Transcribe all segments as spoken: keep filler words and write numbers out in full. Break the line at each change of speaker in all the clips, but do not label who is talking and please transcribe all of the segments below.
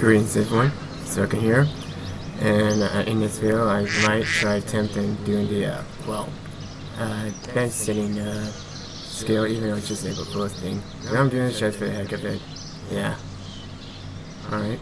Greetings everyone, Circle here, and uh, in this video I might try attempting doing the, uh, well, uh, bench sitting uh, skill even though it's just a cool thing. But I'm doing this just for the heck of it, yeah. Alright.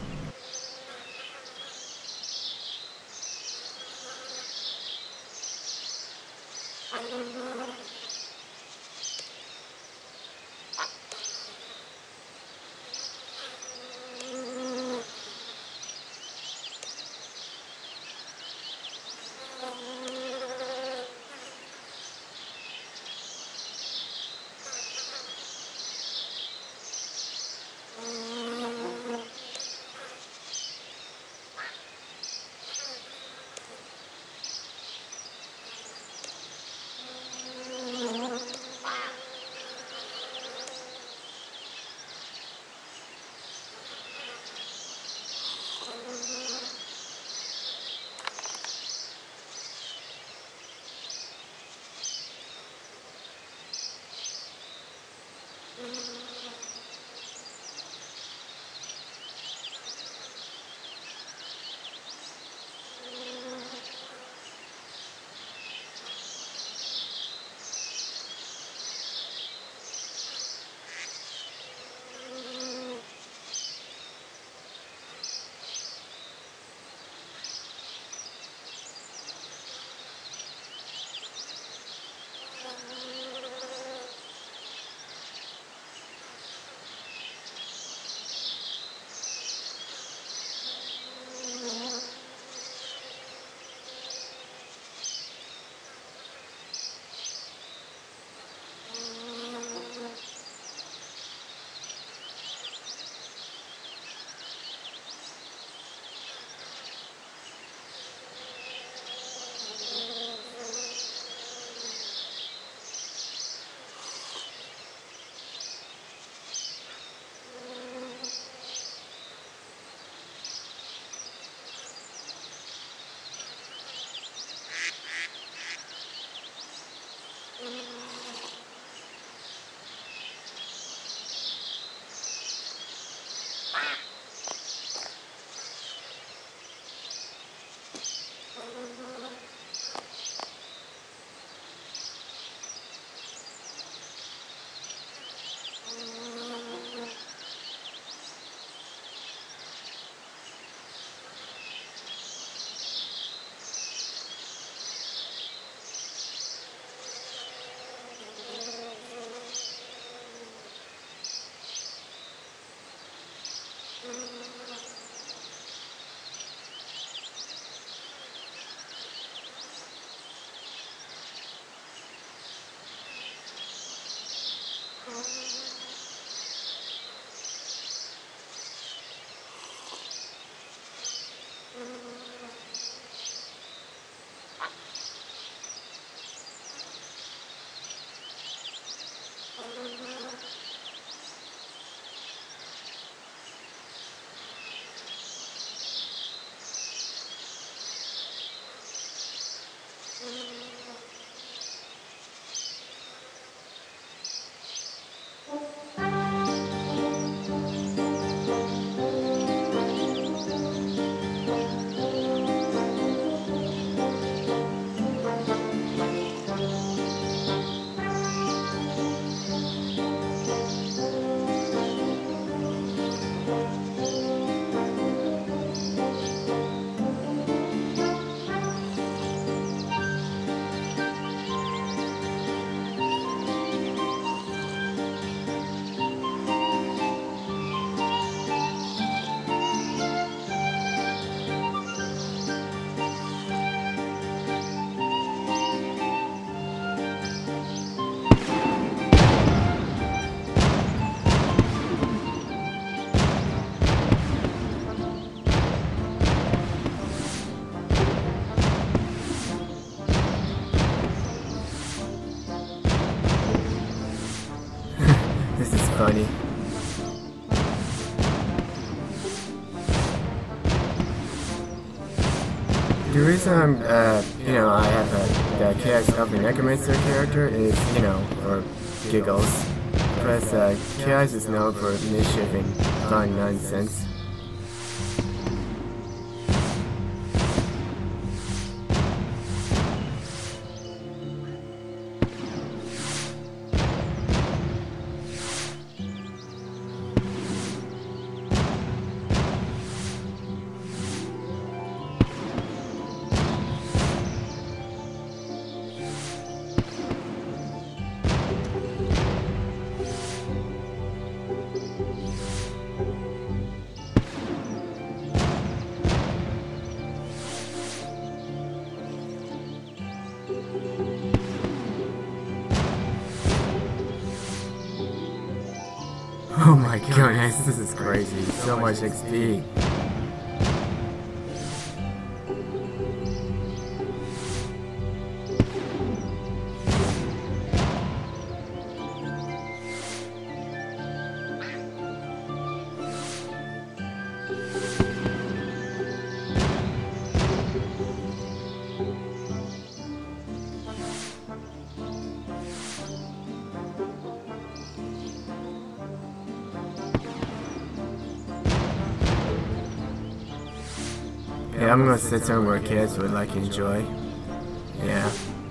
This is funny. The reason I'm, uh, you know, I have a, the Chaos of the Necromancer character is, you know, for giggles. Because uh, Chaos is known for mischief and fun nonsense. Oh my goodness, this is crazy. So much X P. Yeah, I'm gonna sit somewhere kids would like enjoy. Yeah.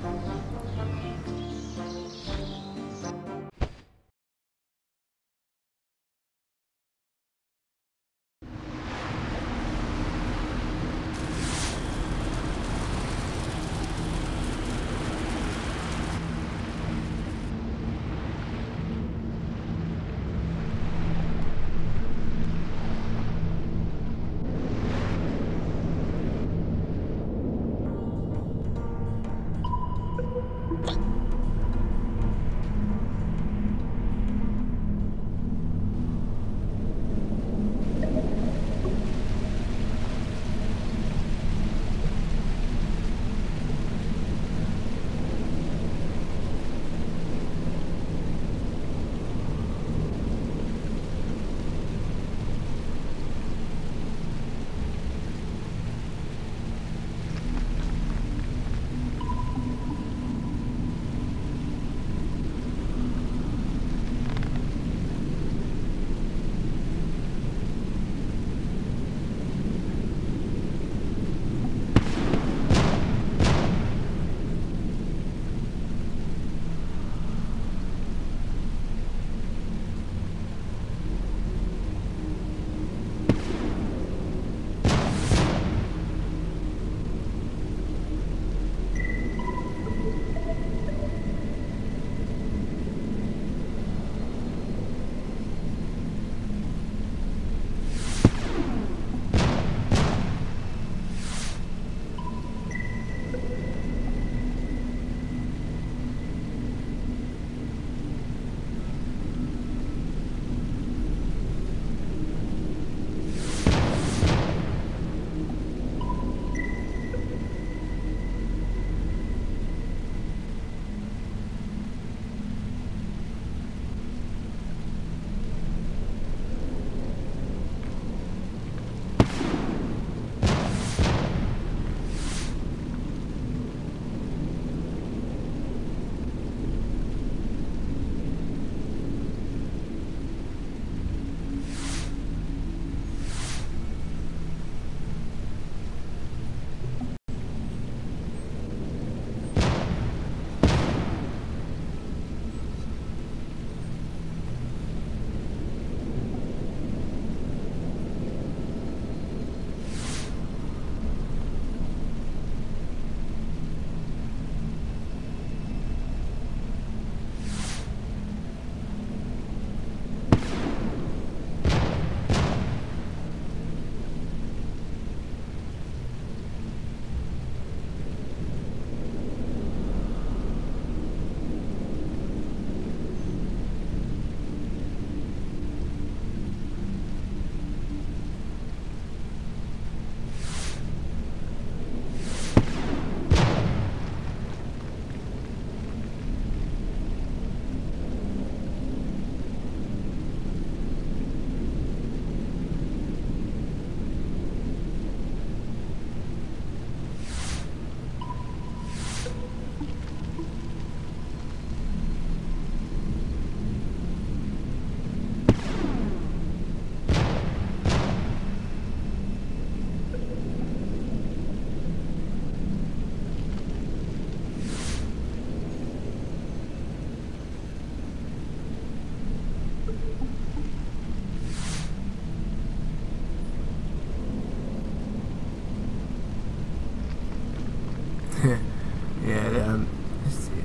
Yeah, um, let's see.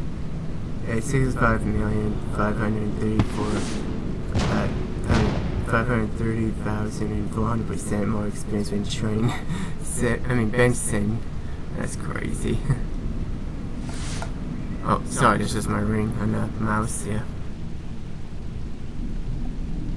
Yeah, sixty-five million five hundred thirty-four, uh, I mean, five hundred thirty thousand and four hundred percent more experience when training. I mean, benching. That's crazy. Oh, sorry, this is my ring on the mouse. Yeah.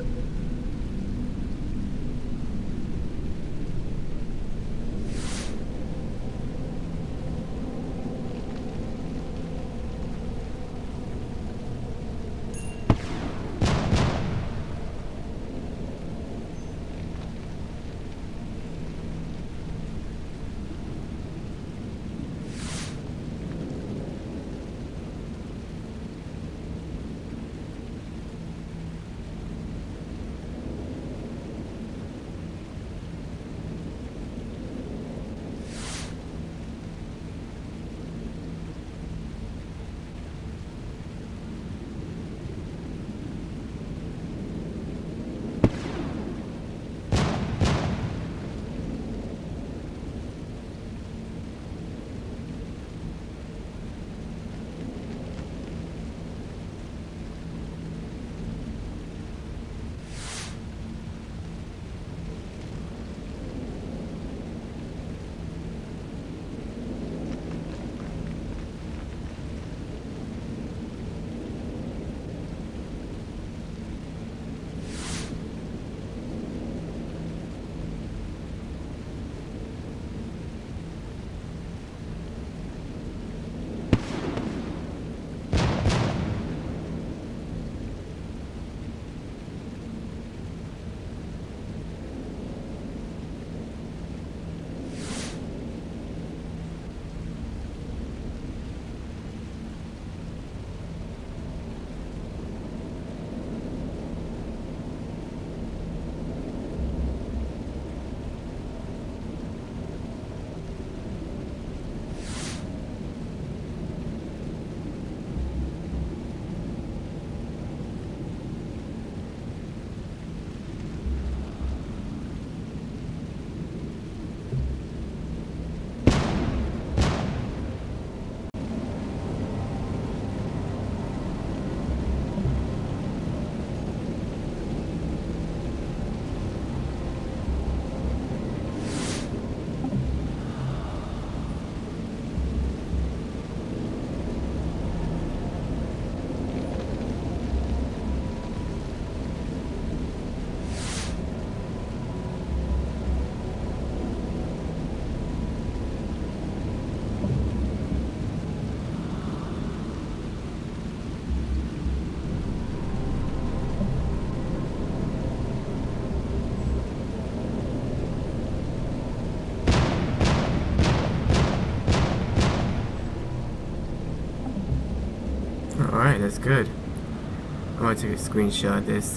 Alright, that's good. I want to take a screenshot of this.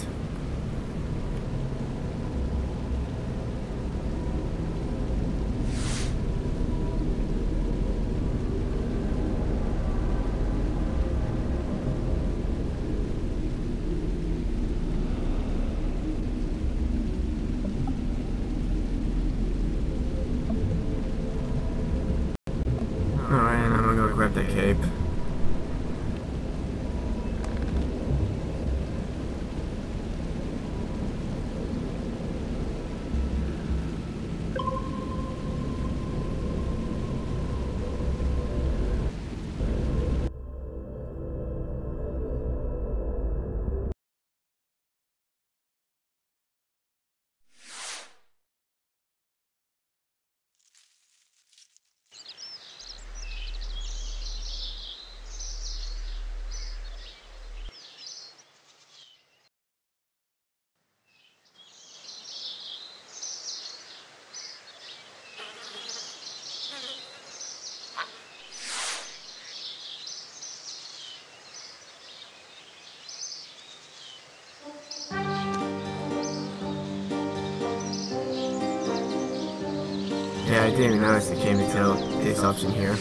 Alright, and I'm gonna go grab that cape. Yeah, I didn't even notice it came until this option here.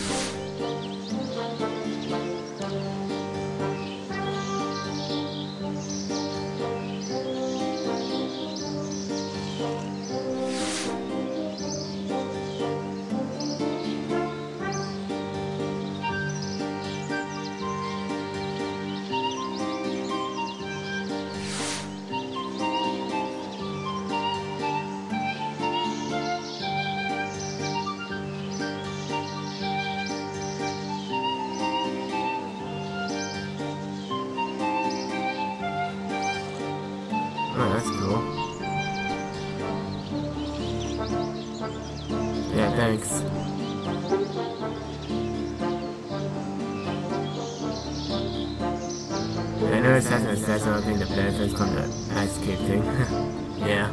Oh, that's cool. Yeah, thanks. I noticed that's an stats, I don't think the benefits come to ice skate thing. Yeah.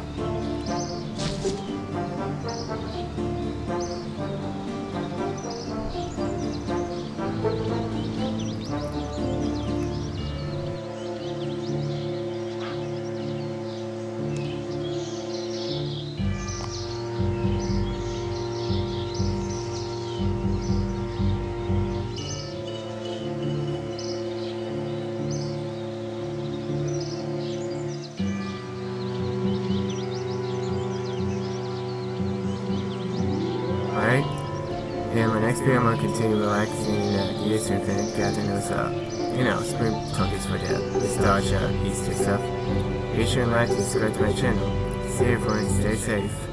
Alright, and my next video I'm going to continue relaxing uh, the Easter event, gathering those, uh, you know, spring pumpkins for the nostalgia Easter stuff. Be sure and like and subscribe to my channel. See you everyone, stay safe.